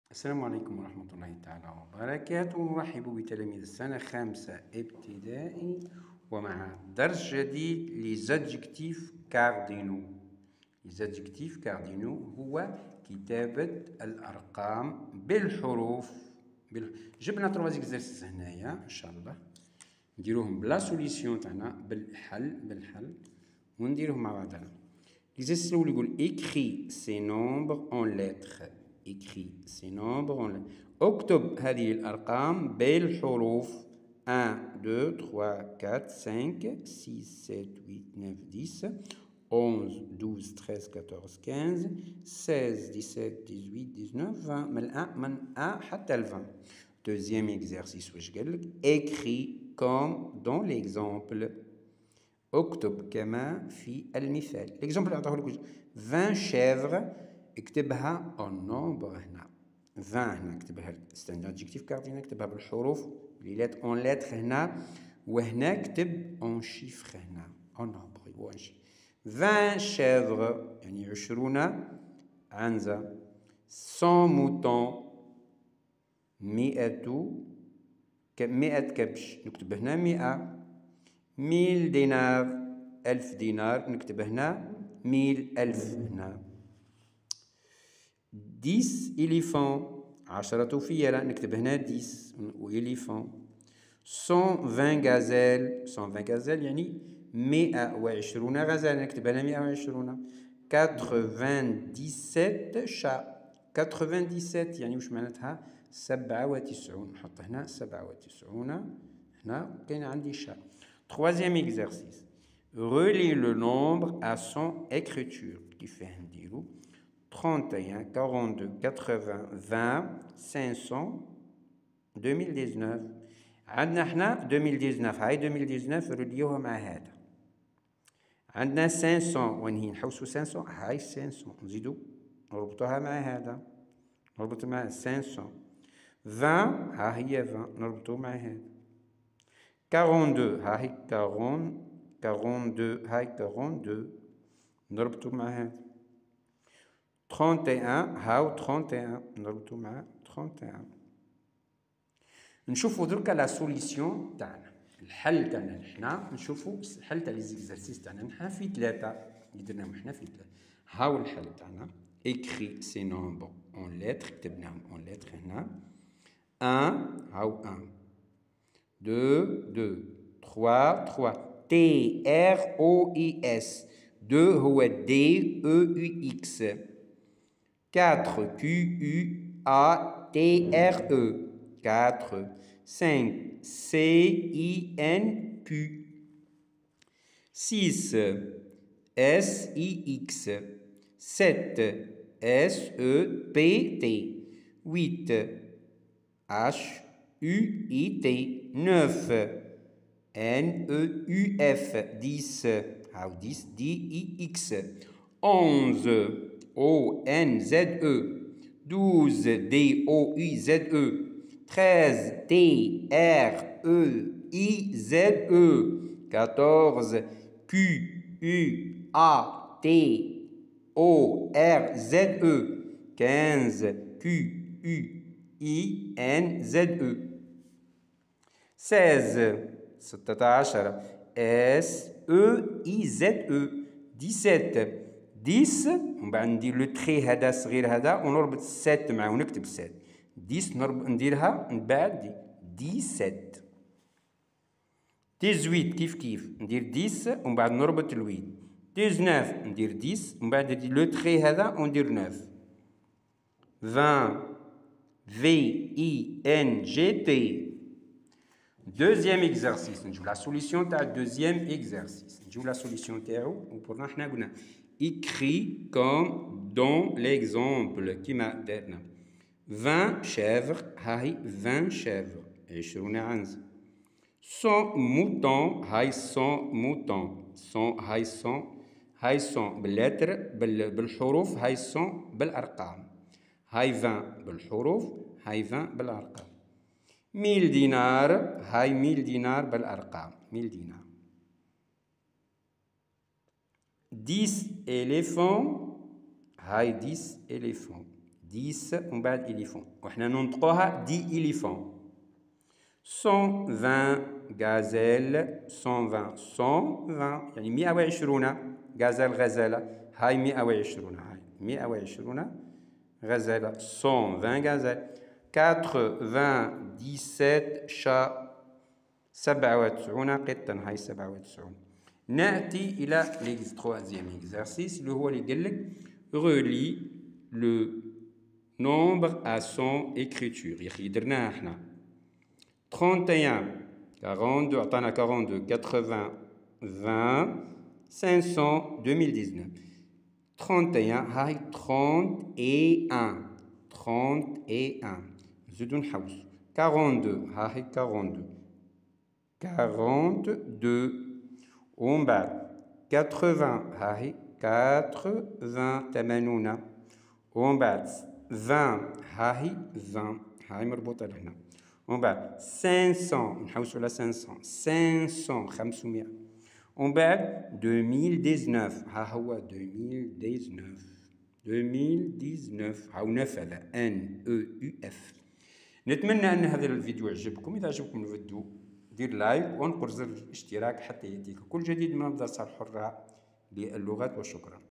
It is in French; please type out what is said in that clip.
السلام عليكم ورحمة الله تعالى وبركاته. نرحب بتلاميذ السنة 5 ابتدائي ومع درس جديد لزادجكتيف كاردينو. لزادجكتيف كاردينو هو كتابة الأرقام بالحروف. جبنا 3 اكزرسيس هنايا إن شاء الله نديروهم بلا سوليسيون تاعنا بالحل ونديروهم مع بعضنا. الاكزرسيس الأول يقول écris ces nombres en lettres. écris ces nombres en lettres. اكتب هذه الأرقام بالحروف 1 2 3 4 5 6 7 8 9 10 11 12 13 14 15 16 17 18 19 20 من 1 حتى ل 20. Deuxième exercice واش قال لك écris comme dans l'exemple. اكتب كما في المثال. الاكزامبل اللي عطاه لك 20 شيفر اكتبها en nombre هنا 20 هنا اكتبها c'est un adjectif cardinal اكتبها بالحروف لي en lettre هنا وهنا اكتب en chiffre هنا en nombre واش 20 شيفر يعني 20 عنزة 100 موطون 100 كبش نكتب هنا 100 1000 دينار 1000 دينار نكتب هنا 1000 هنا 10 إليفون 10 فيلة نكتب هنا 10 وإليفون 120 غازيل 120 غازيل يعني 120 غزالة نكتب هنا 120 97 شا 97 يعني واش معناتها 97 نحط هنا 97 هنا كاين عندي شا. Troisième exercice. Relie le nombre à son écriture. Qui fait un dirou 31, 42, 80, 20, 500, 2019. عندنا احنا 2019 هاي 2019 رليوها مع هذا. عندنا 500 وين هي نحوسوا 500 هاي 500 نزيدوا نربطوها مع هذا نربط مع 500 20 ها هي 20 نربطوه مع هذا 42 ها هي 40 42 هاي 42 نربطو مع هذا 31 هاو 31 نربطو مع 31. نشوفو دركا لا سوليسيون تاعنا الحل تاعنا حنا نشوفو الحل تاع لي زيكزارسيس تاعنا حنا في 3 اللي درناهم حنا في 3. هاو الحل تاعنا écris ces nombres en lettres كتبناهم en lettres هنا 1 هاو 1 2 2 3 3 T R O I S 2 هو D E U X 4 Q U A T R E 4 5 C I N Q 6 S I X 7 S E P T 8 H U I T 9 N E U F 10 how 10 D I X 11 O N Z E 12 D O U Z E 13 T R E I Z E 14 Q U A T O R Z E 15 Q U I N Z E 16 16 S E I Z E 17 10 ومن بعد ندير لو تخي هذا الصغير هذا ونربط 7 معاه ونكتب 7 10 نديرها من بعد 17 18 كيف ندير 10 ومن بعد نربط الويد 19 ندير 10 ومن بعد ندير لو تخي هذا وندير 9 20 V I N G T. Deuxième exercice نجيو لا سوليسيون تاع الدوزيام اكزرسيس نجيو لا سوليسيون تاعو وبورنا حنا قلنا écrit comme dans l'exemple كيما درنا 20 chèvres هاي 20 chèvres 20 عنزة 100 moutons هاي 100 moutons 100 هاي 100 هاي 100 باللتر بالحروف هاي 100 بالأرقام هاي 20 بالحروف هاي 20 بالأرقام 1000 دينار هاي 1000 دينار بالأرقام 1000 دينار 10 éléphants هاي 10 éléphants 10 ومن بعد إليفون، وحنا ننطقوها دي إليفون. 120 غازيل، 120 يعني 120 غازيل غزالة، هاي 120 هاي 120 غزالة، 120 غازيل. 97 شاء، 97 قطا، هاي 97. نأتي إلى troisième exercice اللي هو اللي قال لك relie le nombre à son écriture. يا أخي درناها احنا 31 42 عطانا 42 80 20 500 2019. 31 هاي 31 31 نزيدو نحوسو. 42 هاي 42 42 ومن بعد 80 هاهي 80 80 ومن بعد 20 هاهي 20 هاي مربوطة لهنا، ومن بعد 500 نحوسو على 500 500 ومن بعد 2019 ها هو 2019 هاو نف هذا NEUF. نتمنى أن هذا الفيديو يعجبكم. إذا عجبكم الفيديو دير لايك وانقر زر الاشتراك حتى يأتيك كل جديد من مدرسة الحرة للغات، وشكرا.